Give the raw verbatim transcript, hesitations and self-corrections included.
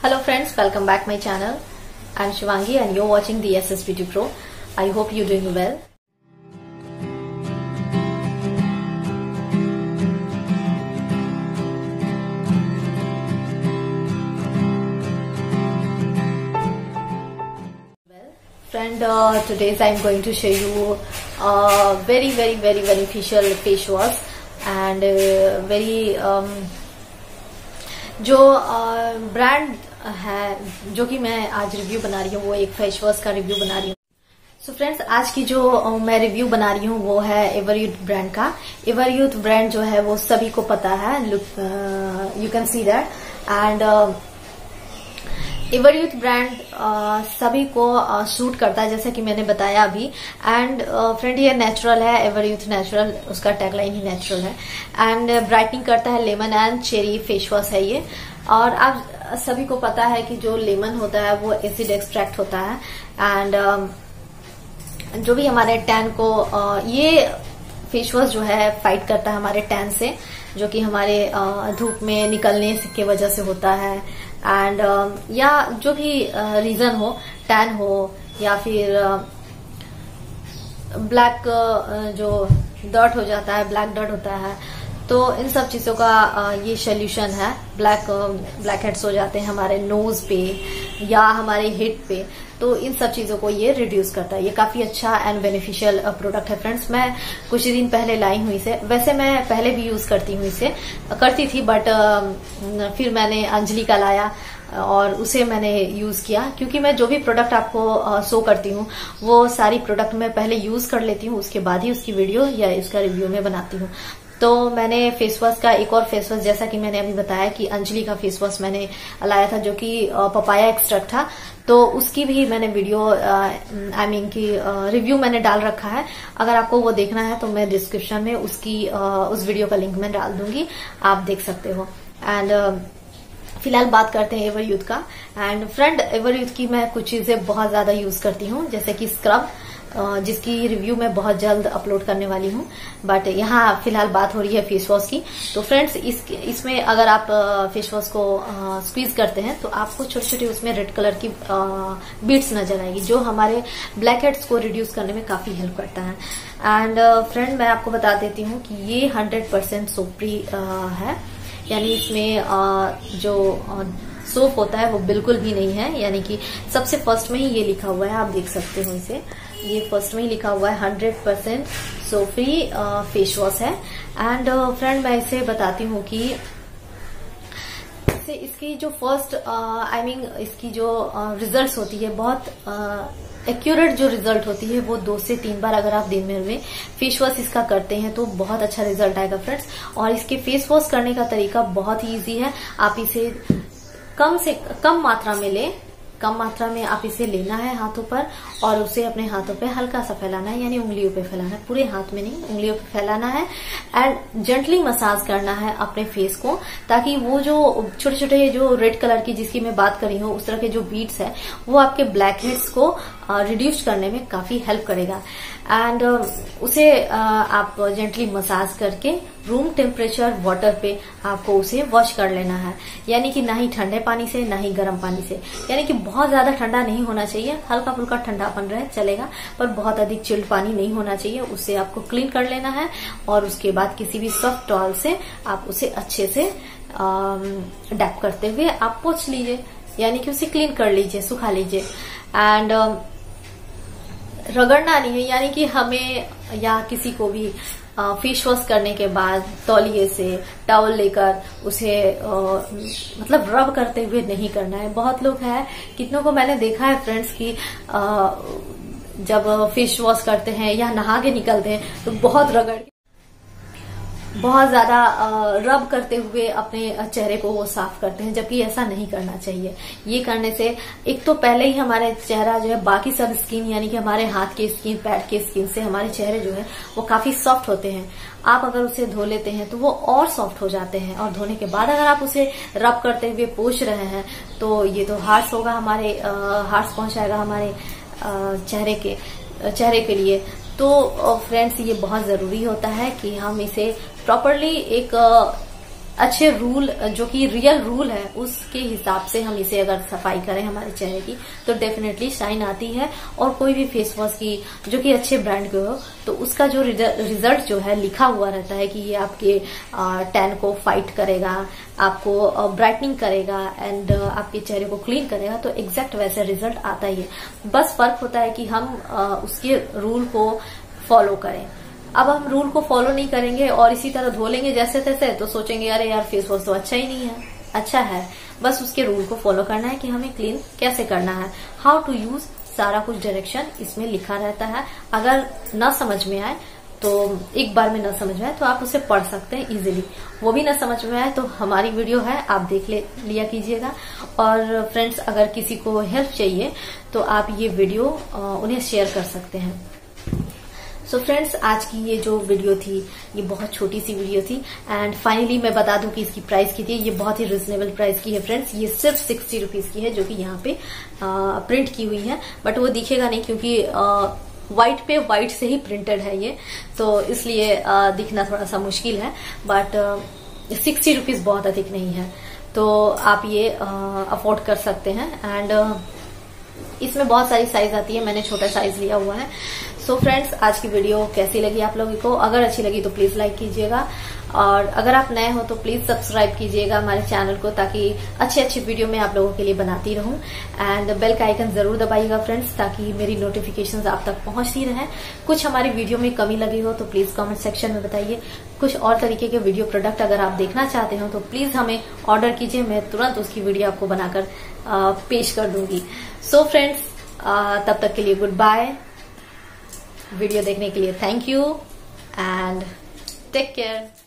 Hello friends, welcome back my channel. I'm Shivangi and you're watching the S S Beauty Pro. I hope you're doing well. Friend, uh, today I'm going to show you uh, very very very beneficial face wash and uh, very um, जो brand uh, है जो कि मैं आज review बना रही हूँ वो एक फेस वॉश का रिव्यू बना रही हूँ. सो so फ्रेंड्स, आज की जो uh, मैं रिव्यू बना रही हूँ वो है एवरयूथ ब्रांड का. एवरयूथ ब्रांड जो है वो सभी को पता है. Look, you can see that. And Everyuth brand सभी को सूट uh, करता है जैसा कि मैंने बताया अभी. एंड फ्रेंड, ये नेचुरल है. एवरयूथ नेचुरल, उसका टैगलाइन ही नेचुरल है. एंड ब्राइटनिंग करता है. Lemon and cherry face wash है ये. और आप सभी को पता है कि जो लेमन होता है वो एसिड एक्सट्रैक्ट होता है. एंड uh, जो भी हमारे टैन को uh, ये फेस वॉश जो है फाइट करता है हमारे टैन से, जो कि हमारे uh, धूप में निकलने की वजह से होता है. एंड uh, या जो भी रीजन uh, हो, टैन हो या फिर ब्लैक uh, uh, जो डर्ट हो जाता है, ब्लैक डर्ट होता है, तो इन सब चीजों का uh, ये सोल्यूशन है. ब्लैक ब्लैक हेड्स हो जाते हैं हमारे नोज पे या हमारे हेड पे, तो इन सब चीजों को ये रिड्यूस करता है. ये काफी अच्छा एंड बेनिफिशियल प्रोडक्ट है फ्रेंड्स. मैं कुछ दिन पहले लाई हूँ इसे. वैसे मैं पहले भी यूज करती हूँ इसे, करती थी, बट फिर मैंने अंजलि का लाया और उसे मैंने यूज किया. क्योंकि मैं जो भी प्रोडक्ट आपको शो करती हूँ वो सारी प्रोडक्ट मैं पहले यूज कर लेती हूँ, उसके बाद ही उसकी वीडियो या इसका रिव्यू में बनाती हूँ. तो मैंने फेस वॉश का एक और फेस वॉश, जैसा कि मैंने अभी बताया कि अंजलि का फेस वॉश मैंने लाया था जो कि पपाया एक्सट्रैक्ट था, तो उसकी भी मैंने वीडियो आई मीन की रिव्यू मैंने डाल रखा है. अगर आपको वो देखना है तो मैं डिस्क्रिप्शन में उसकी आ, उस वीडियो का लिंक मैं डाल दूंगी, आप देख सकते हो. एंड फिलहाल बात करते हैं एवरयूथ का. एंड फ्रेंड, एवरयूथ की मैं कुछ चीजें बहुत ज्यादा यूज करती हूँ, जैसे कि स्क्रब, जिसकी रिव्यू मैं बहुत जल्द अपलोड करने वाली हूँ. बट यहाँ फिलहाल बात हो रही है फेस वॉश की. तो फ्रेंड्स, इस इसमें अगर आप फेस वॉश को स्क्वीज करते हैं तो आपको छोटे छोटे उसमें रेड कलर की बीड्स नजर आएगी, जो हमारे ब्लैक हेड्स को रिड्यूस करने में काफी हेल्प करता है. एंड फ्रेंड, मैं आपको बता देती हूँ कि ये हंड्रेड परसेंट सोप फ्री है. यानी इसमें जो सोप होता है वो बिल्कुल भी नहीं है. यानी कि सबसे फर्स्ट में ही ये लिखा हुआ है, आप देख सकते हो इसे. ये फर्स्ट में ही लिखा हुआ है hundred percent soap free face wash है. एंड फ्रेंड, मैं इसे बताती हूँ कि इसे इसकी जो फर्स्ट आई मीन इसकी जो रिजल्ट्स होती है, बहुत एक्यूरेट जो रिजल्ट होती है वो दो से तीन बार अगर आप दिन में में फेस वॉश इसका करते हैं तो बहुत अच्छा रिजल्ट आएगा फ्रेंड्स. और इसके फेस वॉश करने का तरीका बहुत ही इजी है. आप इसे कम से कम मात्रा में लें. कम मात्रा में आप इसे लेना है हाथों पर और उसे अपने हाथों पे हल्का सा फैलाना है, यानी उंगलियों पे फैलाना है, पूरे हाथ में नहीं, उंगलियों पे फैलाना है. एंड जेंटली मसाज करना है अपने फेस को, ताकि वो जो छोटे छोटे जो रेड कलर की जिसकी मैं बात कर रही हूँ उस तरह के जो बीड्स है वो आपके ब्लैक हेड्स को रिड्यूस करने में काफी हेल्प करेगा. एंड uh, उसे uh, आप जेंटली मसाज करके रूम टेम्परेचर वाटर पे आपको उसे वॉश कर लेना है. यानी कि ना ही ठंडे पानी से ना ही गर्म पानी से. यानी कि बहुत ज्यादा ठंडा नहीं होना चाहिए, हल्का फुल्का ठंडापन रहे चलेगा, पर बहुत अधिक चिल्ड पानी नहीं होना चाहिए. उससे आपको क्लीन कर लेना है और उसके बाद किसी भी सॉफ्ट टॉवल से आप उसे अच्छे से डैप करते हुए आप पोंछ लीजिए, यानी कि उसे क्लीन कर लीजिए, सुखा लीजिए. एंड uh, रगड़ना नहीं है. यानी कि हमें या किसी को भी फेस वॉश करने के बाद तौलिए से टॉवल लेकर उसे आ, मतलब रब करते हुए नहीं करना है. बहुत लोग हैं, कितनों को मैंने देखा है फ्रेंड्स की आ, जब फेस वॉश करते हैं या नहा के निकलते हैं तो बहुत रगड़ बहुत ज्यादा रब करते हुए अपने चेहरे को वो साफ करते हैं, जबकि ऐसा नहीं करना चाहिए. ये करने से एक तो पहले ही हमारे चेहरा जो है बाकी सब स्किन, यानी कि हमारे हाथ के स्किन, पैर के स्किन से हमारे चेहरे जो है वो काफी सॉफ्ट होते हैं. आप अगर उसे धो लेते हैं तो वो और सॉफ्ट हो जाते हैं, और धोने के बाद अगर आप उसे रब करते हुए पोंछ रहे हैं तो ये तो हार्श होगा, हमारे हार्श पहुंचाएगा हमारे चेहरे के चेहरे के लिए. तो फ्रेंड्स, ये बहुत जरूरी होता है कि हम इसे प्रॉपरली एक अच्छे रूल, जो कि रियल रूल है उसके हिसाब से हम इसे अगर सफाई करें हमारे चेहरे की तो डेफिनेटली शाइन आती है। और कोई भी फेस वॉश की जो कि अच्छे ब्रांड के हो तो उसका जो रिजल्ट जो है लिखा हुआ रहता है कि ये आपके टैन को फाइट करेगा, आपको ब्राइटनिंग करेगा एंड आपके चेहरे को क्लीन करेगा, तो एग्जैक्ट वैसे रिजल्ट आता ही है। बस फर्क होता है कि हम उसके रूल को फॉलो करें। अब हम रूल को फॉलो नहीं करेंगे और इसी तरह धो लेंगे जैसे तैसे, तो सोचेंगे अरे यार फेस वॉश तो अच्छा ही नहीं है। अच्छा है, बस उसके रूल को फॉलो करना है कि हमें क्लीन कैसे करना है, हाउ टू यूज, सारा कुछ डायरेक्शन इसमें लिखा रहता है। अगर न समझ में आए तो एक बार में न समझ में आए तो आप उसे पढ़ सकते हैं इजीली। वो भी न समझ में आए तो हमारी वीडियो है, आप देख ले लिया कीजिएगा। और फ्रेंड्स, अगर किसी को हेल्प चाहिए तो आप ये वीडियो उन्हें शेयर कर सकते हैं। सो so फ्रेंड्स, आज की ये जो वीडियो थी ये बहुत छोटी सी वीडियो थी एंड फाइनली मैं बता दूं कि इसकी प्राइस की थी, ये बहुत ही रिजनेबल प्राइस की है फ्रेंड्स। ये सिर्फ सिक्सटी रुपीज की है जो कि यहाँ पे आ, प्रिंट की हुई है, बट वो दिखेगा नहीं क्योंकि व्हाइट पे व्हाइट से ही प्रिंटेड है ये, तो इसलिए आ, दिखना थोड़ा सा मुश्किल है। बट सिक्सटी रुपीज बहुत अधिक नहीं है, तो आप ये अफोर्ड कर सकते हैं। एंड इसमें बहुत सारी साइज आती है, मैंने छोटा साइज लिया हुआ है। सो so फ्रेंड्स, आज की वीडियो कैसी लगी आप लोगों को? अगर अच्छी लगी तो प्लीज लाइक कीजिएगा, और अगर आप नए हो तो प्लीज सब्सक्राइब कीजिएगा हमारे चैनल को, ताकि अच्छे अच्छे वीडियो मैं आप लोगों के लिए बनाती रहूं। एंड बेल का आइकन जरूर दबाइएगा फ्रेंड्स, ताकि मेरी नोटिफिकेशंस आप तक पहुंचती रहे। कुछ हमारी वीडियो में कमी लगी हो तो प्लीज कमेंट सेक्शन में बताइए। कुछ और तरीके के वीडियो प्रोडक्ट अगर आप देखना चाहते हो तो प्लीज हमें ऑर्डर कीजिए, मैं तुरंत उसकी वीडियो आपको बनाकर पेश कर दूंगी। सो so फ्रेंड्स, तब तक के लिए गुड बाय। वीडियो देखने के लिए thank you and take care.